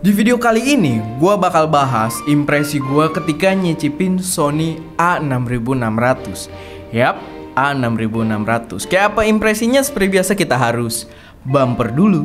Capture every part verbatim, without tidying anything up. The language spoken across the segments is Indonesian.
Di video kali ini, gue bakal bahas impresi gue ketika nyicipin Sony A enam ribu enam ratus. Yap, A enam ribu enam ratus. Kayak apa impresinya? Seperti biasa kita harus bumper dulu.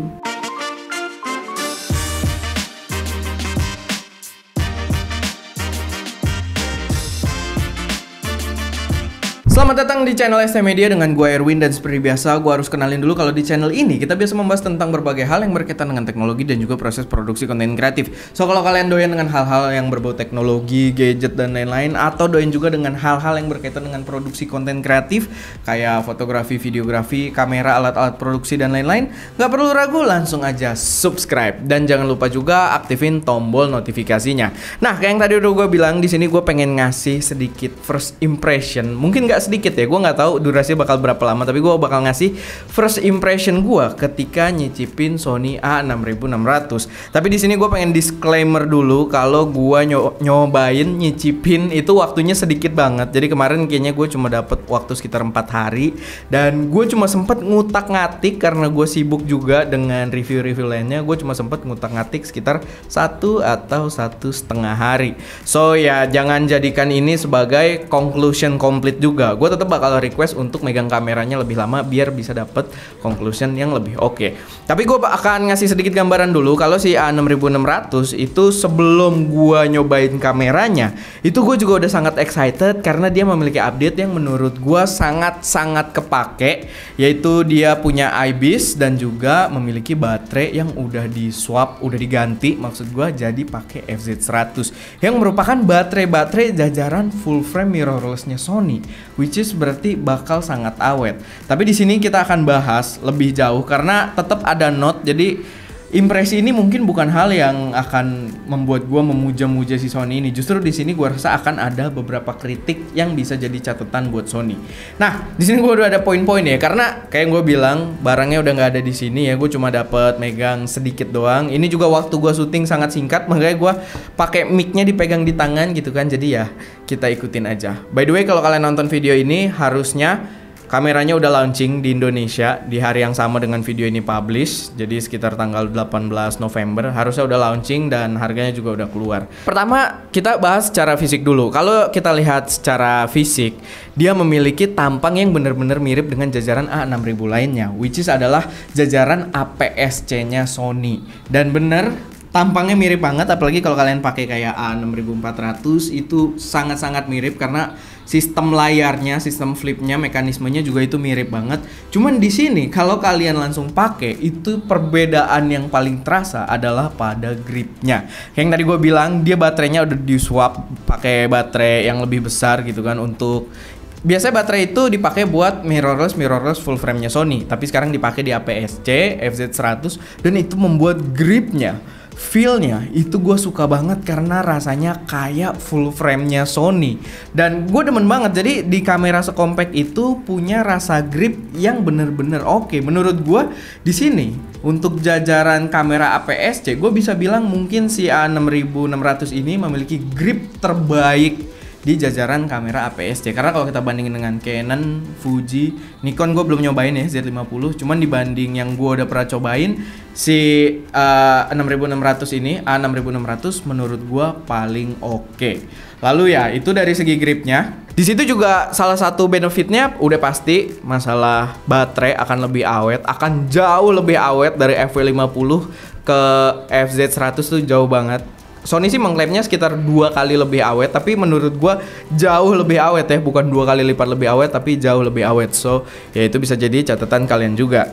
Selamat datang di channel S T Media dengan gue Erwin, dan seperti biasa gue harus kenalin dulu kalau di channel ini kita biasa membahas tentang berbagai hal yang berkaitan dengan teknologi dan juga proses produksi konten kreatif. So kalau kalian doyan dengan hal-hal yang berbau teknologi, gadget dan lain-lain, atau doyan juga dengan hal-hal yang berkaitan dengan produksi konten kreatif kayak fotografi, videografi, kamera, alat-alat produksi dan lain-lain, nggak perlu ragu, langsung aja subscribe dan jangan lupa juga aktifin tombol notifikasinya. Nah, kayak yang tadi udah gue bilang, di sini gue pengen ngasih sedikit first impression, mungkin nggak sedikit ya, gue nggak tahu durasinya bakal berapa lama, tapi gue bakal ngasih first impression gue ketika nyicipin Sony A enam ribu enam ratus. Tapi di sini gue pengen disclaimer dulu kalau gue nyo nyobain nyicipin itu waktunya sedikit banget. Jadi kemarin kayaknya gue cuma dapet waktu sekitar empat hari dan gue cuma sempet ngutak-ngatik karena gue sibuk juga dengan review-review lainnya. Gue cuma sempet ngutak-ngatik sekitar satu atau satu setengah hari. So ya jangan jadikan ini sebagai conclusion complete juga. Gue tetap bakal request untuk megang kameranya lebih lama biar bisa dapet conclusion yang lebih oke. Okay. Tapi gue akan ngasih sedikit gambaran dulu kalau si A enam ribu enam ratus itu sebelum gue nyobain kameranya itu gue juga udah sangat excited karena dia memiliki update yang menurut gue sangat-sangat kepake, yaitu dia punya I B I S dan juga memiliki baterai yang udah di swap, udah diganti maksud gue jadi pakai F Z seratus yang merupakan baterai-baterai jajaran full frame mirrorless-nya Sony, which is berarti bakal sangat awet. Tapi di sini kita akan bahas lebih jauh karena tetap ada note. Jadi impresi ini mungkin bukan hal yang akan membuat gua memuja-muja si Sony ini. Justru di sini gua rasa akan ada beberapa kritik yang bisa jadi catatan buat Sony. Nah, di sini gua udah ada poin-poin ya, karena kayak gua bilang barangnya udah nggak ada di sini ya. Gue cuma dapet megang sedikit doang. Ini juga waktu gua syuting sangat singkat, makanya gua pakai mic-nya dipegang di tangan gitu kan. Jadi ya kita ikutin aja. By the way, kalau kalian nonton video ini harusnya kameranya udah launching di Indonesia di hari yang sama dengan video ini publish. Jadi sekitar tanggal delapan belas November harusnya udah launching dan harganya juga udah keluar. Pertama kita bahas secara fisik dulu. Kalau kita lihat secara fisik, dia memiliki tampang yang benar-benar mirip dengan jajaran A enam ribu lainnya, which is adalah jajaran A P S C-nya Sony. Dan bener tampangnya mirip banget, apalagi kalau kalian pakai kayak A enam ribu empat ratus itu sangat-sangat mirip karena sistem layarnya, sistem flipnya, mekanismenya juga itu mirip banget. Cuman di sini kalau kalian langsung pakai itu perbedaan yang paling terasa adalah pada gripnya. Yang tadi gue bilang dia baterainya udah di swap pakai baterai yang lebih besar gitu kan. Untuk biasanya baterai itu dipakai buat mirrorless mirrorless full frame-nya Sony, tapi sekarang dipakai di A P S C F Z seratus dan itu membuat gripnya, feel-nya itu gue suka banget karena rasanya kayak full frame-nya Sony. Dan gue demen banget, jadi di kamera sekompak itu punya rasa grip yang bener-bener oke. Okay. Menurut gue di sini untuk jajaran kamera A P S C, gue bisa bilang mungkin si A enam ribu enam ratus ini memiliki grip terbaik di jajaran kamera A P S C. Karena kalau kita bandingin dengan Canon, Fuji, Nikon gue belum nyobain ya Z lima puluh. Cuman dibanding yang gue udah pernah cobain, si uh, enam ribu enam ratus ini, A enam ribu enam ratus menurut gue paling oke. Okay. Lalu ya itu dari segi gripnya. Di situ juga salah satu benefitnya udah pasti masalah baterai akan lebih awet, akan jauh lebih awet dari F W lima puluh ke F Z seratus tuh jauh banget. Sony sih mengklaimnya sekitar dua kali lebih awet, tapi menurut gua jauh lebih awet ya, bukan dua kali lipat lebih awet, tapi jauh lebih awet. So ya itu bisa jadi catatan kalian juga.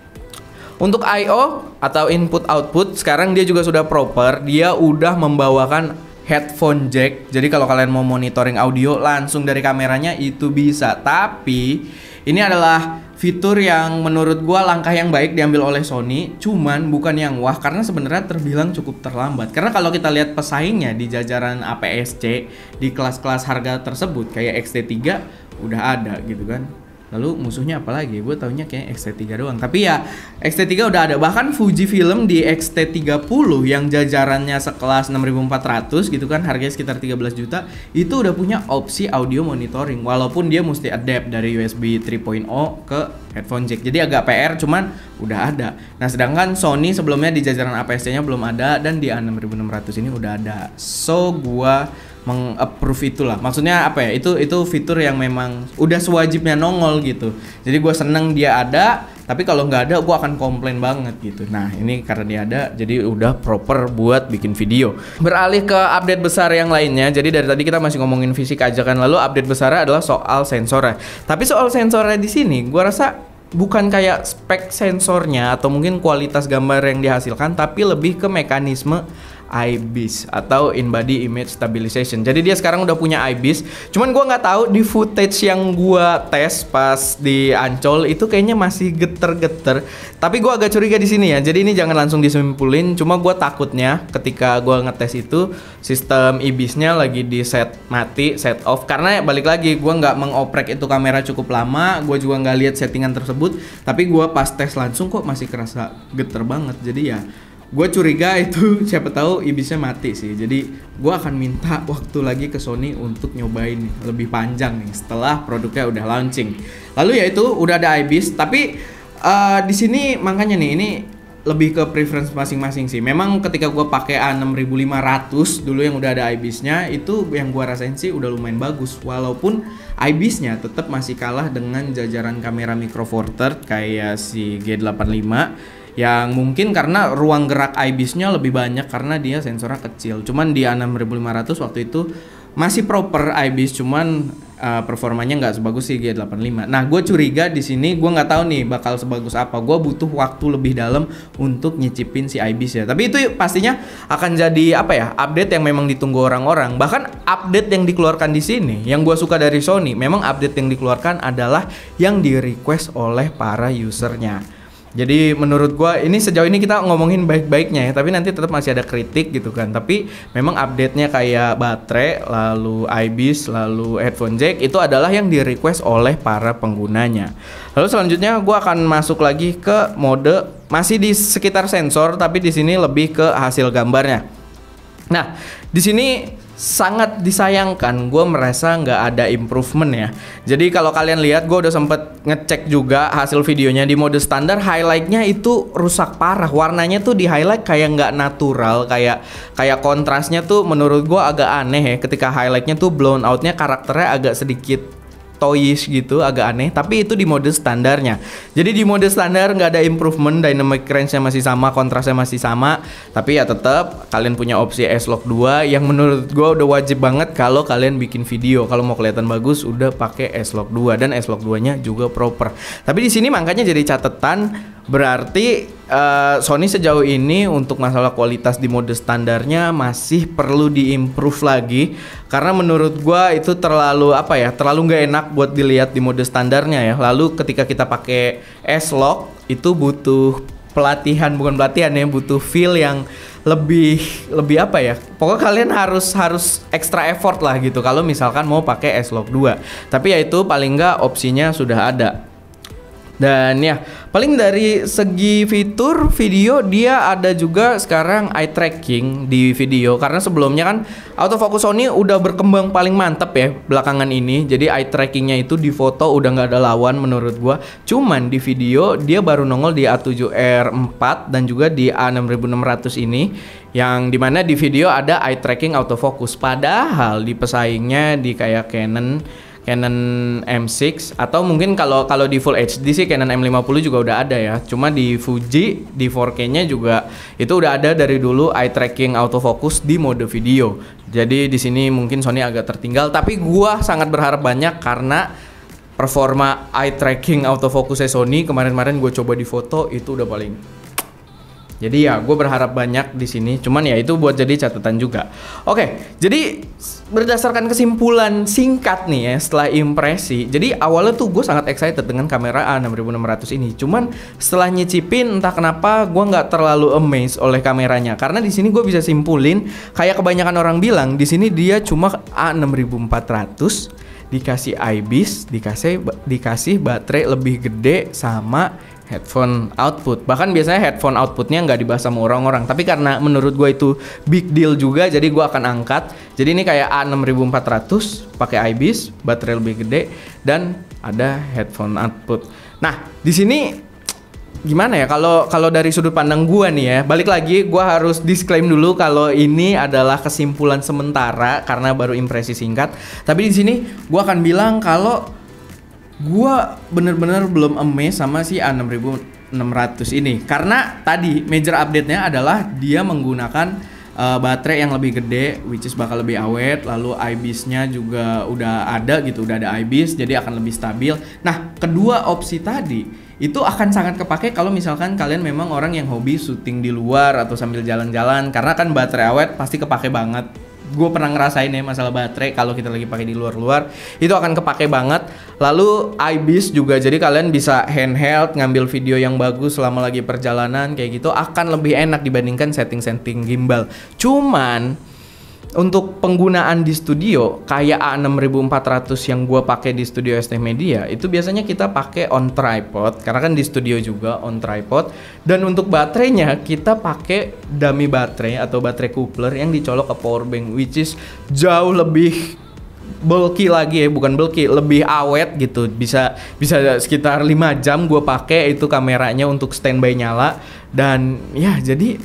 Untuk I O atau input output sekarang dia juga sudah proper, dia udah membawakan headphone jack. Jadi kalau kalian mau monitoring audio langsung dari kameranya itu bisa. Tapi ini adalah fitur yang menurut gua langkah yang baik diambil oleh Sony, cuman bukan yang wah karena sebenarnya terbilang cukup terlambat. Karena kalau kita lihat pesaingnya di jajaran A P S C di kelas-kelas harga tersebut kayak X T tiga udah ada gitu kan. Lalu musuhnya apa lagi? Gue taunya kayak X T tiga doang. Tapi ya X T tiga udah ada. Bahkan Fujifilm di X T tiga puluh yang jajarannya sekelas enam ribu empat ratus gitu kan, harganya sekitar tiga belas juta, itu udah punya opsi audio monitoring. Walaupun dia mesti adapt dari U S B tiga titik nol ke headphone jack. Jadi agak P R, cuman udah ada. Nah, sedangkan Sony sebelumnya di jajaran A P S C-nya belum ada, dan di A enam ribu enam ratus ini udah ada. So, gua meng-approve itulah. Maksudnya apa ya? Itu itu fitur yang memang udah sewajibnya nongol gitu. Jadi gue seneng dia ada, tapi kalau nggak ada gue akan komplain banget gitu. Nah, ini karena dia ada, jadi udah proper buat bikin video. Beralih ke update besar yang lainnya. Jadi dari tadi kita masih ngomongin fisik aja kan. Lalu update besarnya adalah soal sensornya. Tapi soal sensornya di sini, gue rasa bukan kayak spek sensornya atau mungkin kualitas gambar yang dihasilkan, tapi lebih ke mekanisme I B I S atau In Body Image Stabilization. Jadi dia sekarang udah punya I B I S. Cuman gue nggak tahu di footage yang gue tes pas di Ancol itu kayaknya masih geter-geter. Tapi gue agak curiga di sini ya. Jadi ini jangan langsung disimpulin. Cuma gue takutnya ketika gue ngetes itu sistem I B I S-nya lagi di set mati, set off. Karena balik lagi gue nggak mengoprek itu kamera cukup lama. Gue juga nggak lihat settingan tersebut. Tapi gue pas tes langsung kok masih kerasa geter banget. Jadi ya gue curiga itu siapa tahu I B I S-nya mati sih. Jadi gue akan minta waktu lagi ke Sony untuk nyobain lebih panjang nih setelah produknya udah launching. Lalu ya itu udah ada I B I S, tapi uh, di sini makanya nih ini lebih ke preference masing-masing sih. Memang ketika gue pakai A enam ribu lima ratus dulu yang udah ada I B I S-nya, itu yang gue rasain sih udah lumayan bagus. Walaupun I B I S-nya tetap masih kalah dengan jajaran kamera micro four third kayak si G delapan lima, yang mungkin karena ruang gerak I B I S-nya lebih banyak karena dia sensornya kecil. Cuman di A enam ribu lima ratus waktu itu masih proper I B I S, cuman uh, performanya nggak sebagus si G delapan lima. Nah, gue curiga di sini, gue nggak tahu nih bakal sebagus apa. Gue butuh waktu lebih dalam untuk nyicipin si I B I S ya. Tapi itu pastinya akan jadi apa ya? Update yang memang ditunggu orang-orang. Bahkan update yang dikeluarkan di sini, yang gue suka dari Sony, memang update yang dikeluarkan adalah yang di request oleh para usernya. Jadi menurut gua ini sejauh ini kita ngomongin baik-baiknya ya, tapi nanti tetap masih ada kritik gitu kan. Tapi memang update-nya kayak baterai, lalu I B I S, lalu headphone jack itu adalah yang di request oleh para penggunanya. Lalu selanjutnya gua akan masuk lagi ke mode masih di sekitar sensor, tapi di sini lebih ke hasil gambarnya. Nah, di sini sangat disayangkan, gue merasa nggak ada improvement ya. Jadi kalau kalian lihat, gue udah sempet ngecek juga hasil videonya di mode standar, highlightnya itu rusak parah. Warnanya tuh di highlight kayak nggak natural, kayak kayak kontrasnya tuh menurut gue agak aneh ya. Ketika highlightnya tuh blown outnya karakternya agak sedikit toyish gitu, agak aneh. Tapi itu di mode standarnya. Jadi di mode standar nggak ada improvement, dynamic range-nya masih sama, kontrasnya masih sama. Tapi ya tetap kalian punya opsi S-Log dua yang menurut gue udah wajib banget kalau kalian bikin video. Kalau mau kelihatan bagus udah pakai S-Log dua, dan S-Log dua-nya juga proper. Tapi di sini makanya jadi catatan, berarti uh, Sony sejauh ini untuk masalah kualitas di mode standarnya masih perlu diimprove lagi, karena menurut gua itu terlalu apa ya, terlalu nggak enak buat dilihat di mode standarnya ya. Lalu ketika kita pakai S-Log itu butuh pelatihan, bukan pelatihan ya, butuh feel yang lebih lebih apa ya, pokoknya kalian harus harus extra effort lah gitu kalau misalkan mau pakai S-Log dua. Tapi ya itu paling nggak opsinya sudah ada. Dan ya paling dari segi fitur video, dia ada juga sekarang eye tracking di video, karena sebelumnya kan autofocus Sony udah berkembang paling mantep ya belakangan ini. Jadi eye trackingnya itu di foto udah nggak ada lawan menurut gua. Cuman di video dia baru nongol di A tujuh R empat dan juga di A enam ribu enam ratus ini, yang dimana di video ada eye tracking autofocus. Padahal di pesaingnya di kayak Canon Canon M enam, atau mungkin kalau kalau di Full H D sih Canon M lima puluh juga udah ada ya. Cuma di Fuji di four K-nya juga itu udah ada dari dulu eye tracking autofocus di mode video. Jadi di sini mungkin Sony agak tertinggal, tapi gua sangat berharap banyak karena performa eye tracking autofocusnya Sony kemarin-kemarin gue coba di foto itu udah paling. Jadi ya gue berharap banyak di sini. Cuman ya itu buat jadi catatan juga. Oke, jadi berdasarkan kesimpulan singkat nih ya setelah impresi. Jadi awalnya tuh gue sangat excited dengan kamera A enam ribu enam ratus ini. Cuman setelah nyicipin entah kenapa gue nggak terlalu amazed oleh kameranya. Karena di sini gue bisa simpulin kayak kebanyakan orang bilang di sini dia cuma A enam ribu empat ratus dikasih IBIS, dikasih dikasih baterai lebih gede sama headphone output. Bahkan biasanya headphone outputnya nggak dibahas sama orang-orang, tapi karena menurut gue itu big deal juga, jadi gue akan angkat. Jadi ini kayak A enam ribu empat ratus pakai IBIS, baterai lebih gede, dan ada headphone output. Nah di sini gimana ya, kalau kalau dari sudut pandang gue nih ya, balik lagi gue harus disclaim dulu kalau ini adalah kesimpulan sementara karena baru impresi singkat. Tapi di sini gue akan bilang kalau gue bener-bener belum amazed sama si A enam ribu enam ratus ini, karena tadi major update-nya adalah dia menggunakan uh, baterai yang lebih gede, which is bakal lebih awet. Lalu IBIS-nya juga udah ada gitu, udah ada IBIS, jadi akan lebih stabil. Nah kedua opsi tadi itu akan sangat kepake kalau misalkan kalian memang orang yang hobi syuting di luar atau sambil jalan-jalan, karena kan baterai awet pasti kepake banget. Gue pernah ngerasain ya masalah baterai, kalau kita lagi pakai di luar-luar itu akan kepake banget. Lalu IBIS juga, jadi kalian bisa handheld ngambil video yang bagus selama lagi perjalanan kayak gitu, akan lebih enak dibandingkan setting-setting gimbal. Cuman untuk penggunaan di studio kayak A enam ribu empat ratus yang gue pakai di studio S T Media itu biasanya kita pakai on tripod, karena kan di studio juga on tripod. Dan untuk baterainya kita pakai dummy baterai atau baterai coupler yang dicolok ke power bank, which is jauh lebih bulky lagi ya, bukan bulky, lebih awet gitu. Bisa bisa sekitar lima jam gue pakai itu kameranya untuk standby nyala. Dan ya jadi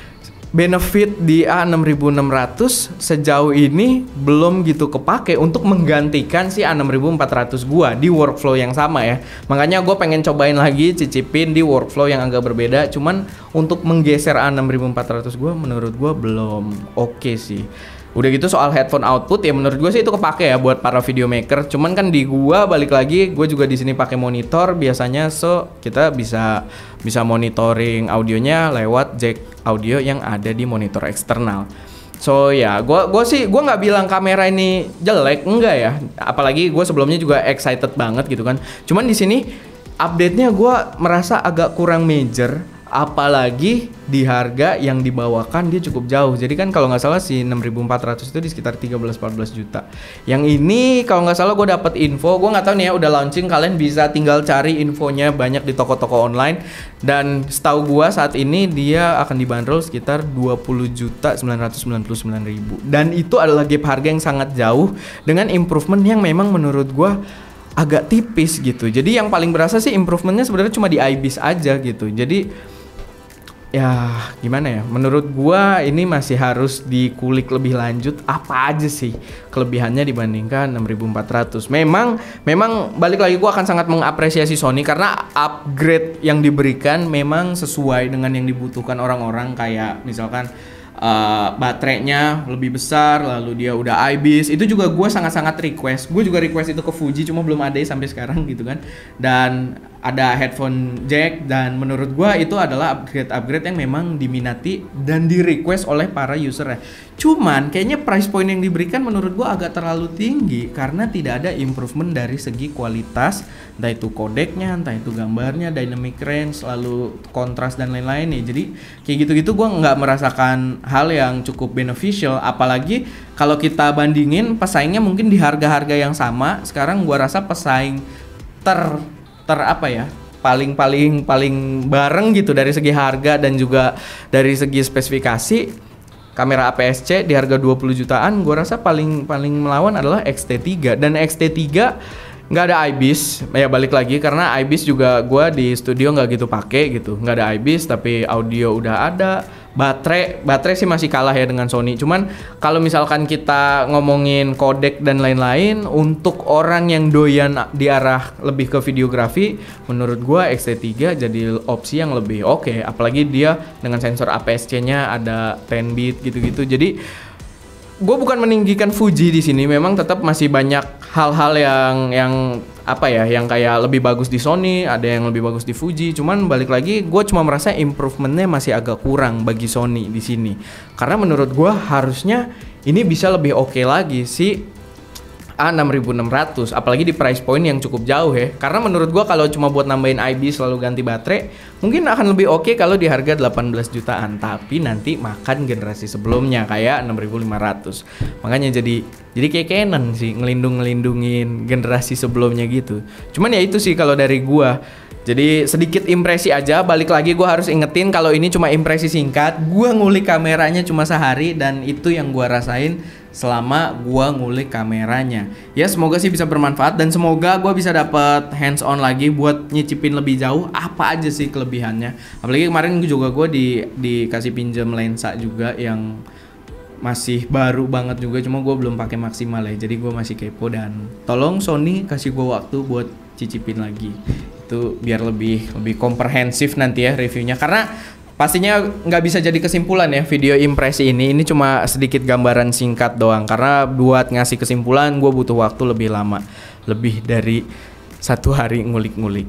benefit di A enam ribu enam ratus sejauh ini belum gitu kepake untuk menggantikan si A enam ribu empat ratus gua di workflow yang sama ya. Makanya gue pengen cobain lagi, cicipin di workflow yang agak berbeda. Cuman untuk menggeser A enam ribu empat ratus gua menurut gua belum oke okay sih. Udah gitu soal headphone output ya, menurut gue sih itu kepake ya buat para video maker. Cuman kan di gua balik lagi, gue juga di sini pakai monitor biasanya, so kita bisa bisa monitoring audionya lewat jack audio yang ada di monitor eksternal. So ya, gua gua sih gua nggak bilang kamera ini jelek, enggak ya. Apalagi gue sebelumnya juga excited banget gitu kan. Cuman di sini update-nya gue merasa agak kurang major. Apalagi di harga yang dibawakan dia cukup jauh. Jadi kan kalau nggak salah si enam ribu empat ratus itu di sekitar tiga belas sampai empat belas juta. Yang ini kalau nggak salah gue dapet info, gue nggak tahu nih ya udah launching, kalian bisa tinggal cari infonya banyak di toko-toko online. Dan setahu gue saat ini dia akan dibanderol sekitar dua puluh juta sembilan ratus sembilan puluh sembilan ribu. Dan itu adalah gap harga yang sangat jauh dengan improvement yang memang menurut gue agak tipis gitu. Jadi yang paling berasa sih improvementnya sebenarnya cuma di IBIS aja gitu. Jadi ya gimana ya, menurut gua ini masih harus dikulik lebih lanjut apa aja sih kelebihannya dibandingkan enam ribu empat ratus. Memang memang balik lagi gua akan sangat mengapresiasi Sony karena upgrade yang diberikan memang sesuai dengan yang dibutuhkan orang-orang, kayak misalkan Uh, baterainya lebih besar, lalu dia udah IBIS. Itu juga gue sangat-sangat request. Gue juga request itu ke Fuji, cuma belum ada sampai sekarang gitu kan. Dan ada headphone jack, dan menurut gue itu adalah upgrade-upgrade yang memang diminati dan di request oleh para user ya. Cuman kayaknya price point yang diberikan menurut gue agak terlalu tinggi karena tidak ada improvement dari segi kualitas, entah itu kodeknya, entah itu gambarnya, dynamic range, lalu kontras dan lain-lain nih. Jadi kayak gitu-gitu gue nggak merasakan hal yang cukup beneficial. Apalagi kalau kita bandingin pesaingnya mungkin di harga-harga yang sama. Sekarang gue rasa pesaing ter ter apa ya, paling paling paling bareng gitu dari segi harga dan juga dari segi spesifikasi. Kamera A P S C di harga dua puluh jutaan, gue rasa paling paling melawan adalah X T tiga. Dan X T tiga nggak ada IBIS, ya balik lagi karena IBIS juga gue di studio nggak gitu pakai gitu, nggak ada IBIS tapi audio udah ada. Baterai baterai sih masih kalah ya dengan Sony. Cuman kalau misalkan kita ngomongin kodek dan lain-lain, untuk orang yang doyan di arah lebih ke videografi, menurut gua X T tiga jadi opsi yang lebih oke. Okay. Apalagi dia dengan sensor A P S C-nya ada sepuluh bit gitu-gitu. Jadi gue bukan meninggikan Fuji di sini, memang tetap masih banyak hal-hal yang yang apa ya, yang kayak lebih bagus di Sony, ada yang lebih bagus di Fuji. Cuman balik lagi, gue cuma merasa improvementnya masih agak kurang bagi Sony di sini. Karena menurut gue harusnya ini bisa lebih oke okay lagi si A enam ribu enam ratus, apalagi di price point yang cukup jauh ya. Karena menurut gua kalau cuma buat nambahin I B selalu ganti baterai, mungkin akan lebih oke kalau di harga delapan belas jutaan, tapi nanti makan generasi sebelumnya kayak enam ribu lima ratus. Makanya jadi jadi kayak Canon sih, ngelindung-ngelindungin generasi sebelumnya gitu. Cuman ya itu sih kalau dari gua. Jadi sedikit impresi aja, balik lagi gue harus ingetin kalau ini cuma impresi singkat. Gue ngulik kameranya cuma sehari dan itu yang gue rasain selama gue ngulik kameranya. Ya semoga sih bisa bermanfaat dan semoga gue bisa dapat hands on lagi buat nyicipin lebih jauh apa aja sih kelebihannya. Apalagi kemarin juga gue di dikasih pinjam lensa juga yang masih baru banget juga, cuma gue belum pakai maksimal ya, jadi gue masih kepo dan tolong Sony kasih gue waktu buat cicipin lagi itu biar lebih lebih komprehensif nanti ya reviewnya, karena pastinya nggak bisa jadi kesimpulan ya video impresi ini ini cuma sedikit gambaran singkat doang, karena buat ngasih kesimpulan gue butuh waktu lebih lama, lebih dari satu hari ngulik-ngulik.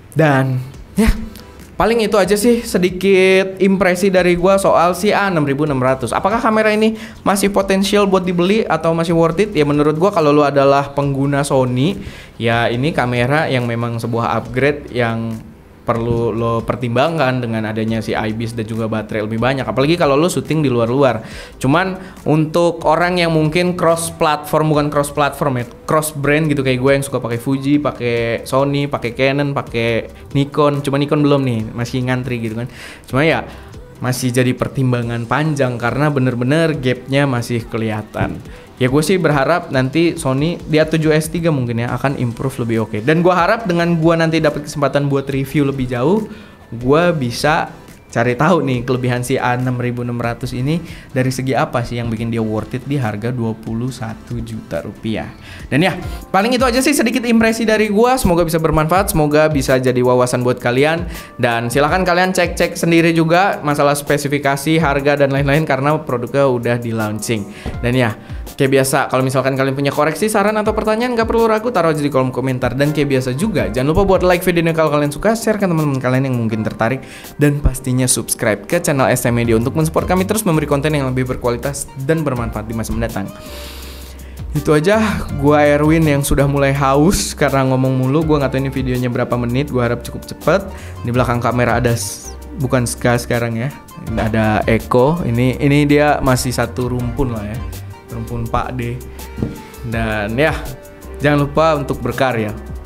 Dan ya paling itu aja sih sedikit impresi dari gua soal si A enam ribu enam ratus. Apakah kamera ini masih potensial buat dibeli atau masih worth it? Ya menurut gua kalau lu adalah pengguna Sony, ya ini kamera yang memang sebuah upgrade yang perlu lo pertimbangkan dengan adanya si I B I S dan juga baterai lebih banyak, apalagi kalau lo syuting di luar-luar. Cuman untuk orang yang mungkin cross platform, bukan cross platform ya, cross brand gitu kayak gue yang suka pakai Fuji, pakai Sony, pakai Canon, pakai Nikon. Cuma Nikon belum nih, masih ngantri gitu kan. Cuma ya masih jadi pertimbangan panjang karena bener-bener gapnya masih kelihatan. Ya gue sih berharap nanti Sony di A tujuh S tiga mungkin ya akan improve lebih oke. Dan gue harap dengan gue nanti dapat kesempatan buat review lebih jauh, gue bisa cari tahu nih kelebihan si A enam ribu enam ratus ini dari segi apa sih yang bikin dia worth it di harga dua puluh satu juta rupiah. Dan ya paling itu aja sih sedikit impresi dari gue, semoga bisa bermanfaat, semoga bisa jadi wawasan buat kalian. Dan silahkan kalian cek-cek sendiri juga masalah spesifikasi, harga dan lain-lain karena produknya udah di launching. Dan ya kayak biasa, kalau misalkan kalian punya koreksi, saran, atau pertanyaan, gak perlu ragu, taruh aja di kolom komentar. Dan kayak biasa juga, jangan lupa buat like videonya kalau kalian suka, share ke teman-teman kalian yang mungkin tertarik, dan pastinya subscribe ke channel S M Media untuk mensupport kami terus memberi konten yang lebih berkualitas dan bermanfaat di masa mendatang. Itu aja, gua Erwin yang sudah mulai haus karena ngomong mulu. Gua gak tahu ini videonya berapa menit, gua harap cukup cepet. Di belakang kamera ada, bukan Ska sekarang ya, ada Eko. Ini ini dia masih satu rumpun lah ya, rumpun Pak D. Dan ya jangan lupa untuk berkarya.